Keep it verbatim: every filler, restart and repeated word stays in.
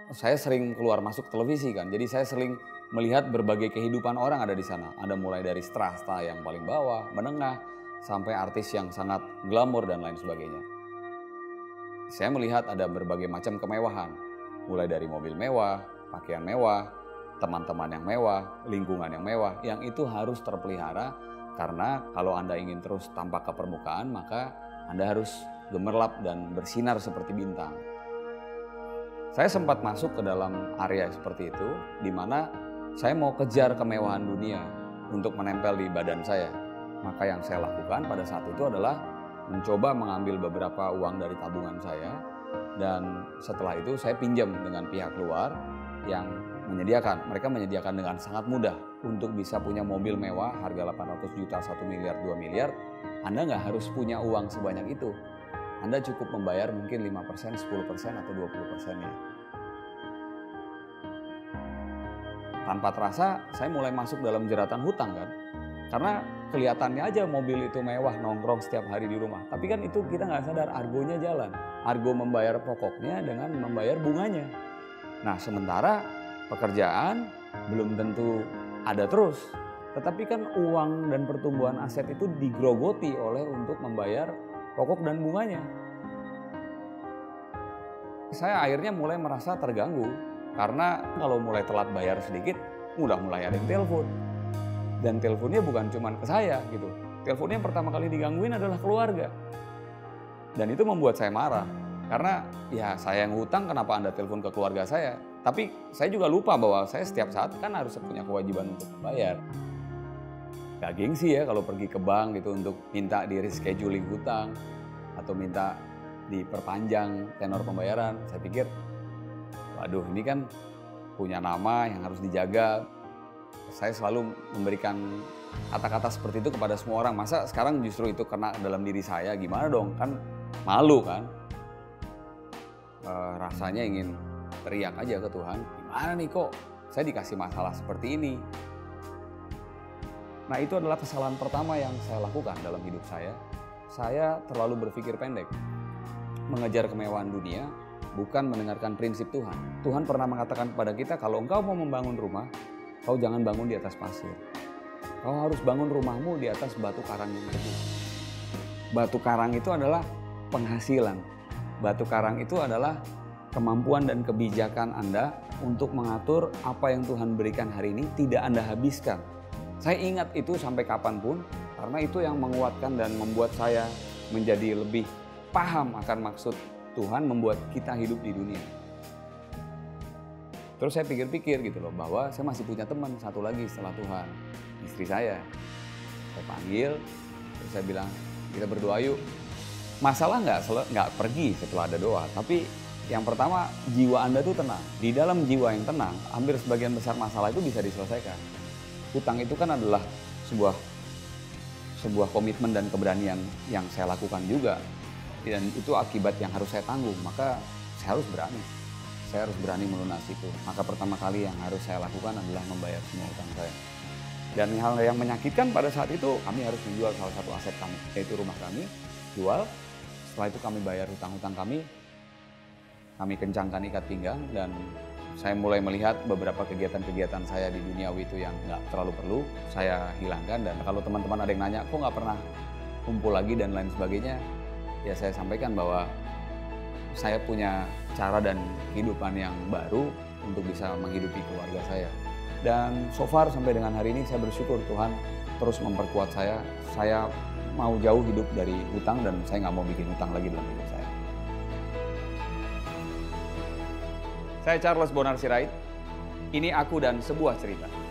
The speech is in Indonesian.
saya sering keluar masuk televisi kan, jadi saya sering melihat berbagai kehidupan orang ada di sana. Ada mulai dari strata yang paling bawah, menengah, sampai artis yang sangat glamor dan lain sebagainya. Saya melihat ada berbagai macam kemewahan, mulai dari mobil mewah, pakaian mewah, teman-teman yang mewah, lingkungan yang mewah, yang itu harus terpelihara karena kalau Anda ingin terus tampak ke permukaan, maka Anda harus gemerlap dan bersinar seperti bintang. Saya sempat masuk ke dalam area seperti itu, di mana saya mau kejar kemewahan dunia untuk menempel di badan saya. Maka yang saya lakukan pada saat itu adalah mencoba mengambil beberapa uang dari tabungan saya, dan setelah itu saya pinjam dengan pihak luar yang menyediakan. Mereka menyediakan dengan sangat mudah untuk bisa punya mobil mewah harga delapan ratus juta, satu miliar, dua miliar. Anda nggak harus punya uang sebanyak itu. Anda cukup membayar mungkin lima persen, sepuluh persen, atau dua puluh persen-nya. Tanpa terasa saya mulai masuk dalam jeratan hutang kan. Karena kelihatannya aja mobil itu mewah, nongkrong setiap hari di rumah. Tapi kan itu kita nggak sadar, argonya jalan. Argo membayar pokoknya dengan membayar bunganya. Nah sementara pekerjaan belum tentu ada terus. Tetapi kan uang dan pertumbuhan aset itu digrogoti oleh untuk membayar pokok dan bunganya. Saya akhirnya mulai merasa terganggu. Karena kalau mulai telat bayar sedikit, udah mulai ada yang telepon. Dan teleponnya bukan cuma ke saya gitu. Teleponnya yang pertama kali digangguin adalah keluarga. Dan itu membuat saya marah. Karena ya saya yang hutang, kenapa Anda telepon ke keluarga saya? Tapi saya juga lupa bahwa saya setiap saat kan harus punya kewajiban untuk membayar. Gak gengsi ya kalau pergi ke bank gitu untuk minta di rescheduling hutang. Atau minta diperpanjang tenor pembayaran. Saya pikir, waduh ini kan punya nama yang harus dijaga. Saya selalu memberikan kata-kata seperti itu kepada semua orang. Masa sekarang justru itu kena dalam diri saya, gimana dong? Kan malu kan? E, rasanya ingin teriak aja ke Tuhan, gimana nih kok saya dikasih masalah seperti ini? Nah itu adalah kesalahan pertama yang saya lakukan dalam hidup saya. Saya terlalu berpikir pendek. Mengejar kemewahan dunia, bukan mendengarkan prinsip Tuhan. Tuhan pernah mengatakan kepada kita, kalau engkau mau membangun rumah, kau jangan bangun di atas pasir. Kau harus bangun rumahmu di atas batu karang yang teguh. Batu karang itu adalah penghasilan. Batu karang itu adalah kemampuan dan kebijakan Anda untuk mengatur apa yang Tuhan berikan hari ini tidak Anda habiskan. Saya ingat itu sampai kapanpun, karena itu yang menguatkan dan membuat saya menjadi lebih paham akan maksud Tuhan membuat kita hidup di dunia. Terus saya pikir-pikir gitu loh, bahwa saya masih punya teman satu lagi setelah Tuhan, istri saya. Saya panggil, terus saya bilang, kita berdoa yuk. Masalah nggak nggak pergi setelah ada doa, tapi yang pertama jiwa Anda tuh tenang. Di dalam jiwa yang tenang, hampir sebagian besar masalah itu bisa diselesaikan. Hutang itu kan adalah sebuah sebuah komitmen dan keberanian yang saya lakukan juga. Dan itu akibat yang harus saya tanggung, maka saya harus berani. Saya harus berani melunasi itu. Maka pertama kali yang harus saya lakukan adalah membayar semua utang saya. Dan hal yang menyakitkan pada saat itu, kami harus menjual salah satu aset kami, yaitu rumah kami, jual. Setelah itu kami bayar hutang-hutang kami, kami kencangkan ikat pinggang, dan saya mulai melihat beberapa kegiatan-kegiatan saya di duniawi itu yang nggak terlalu perlu, saya hilangkan. Dan kalau teman-teman ada yang nanya, kok nggak pernah kumpul lagi dan lain sebagainya, ya saya sampaikan bahwa saya punya cara dan kehidupan yang baru untuk bisa menghidupi keluarga saya. Dan so far sampai dengan hari ini saya bersyukur Tuhan terus memperkuat saya. Saya mau jauh hidup dari hutang dan saya nggak mau bikin hutang lagi dalam hidup saya. Saya Charles Bonar Sirait. Ini aku dan sebuah cerita.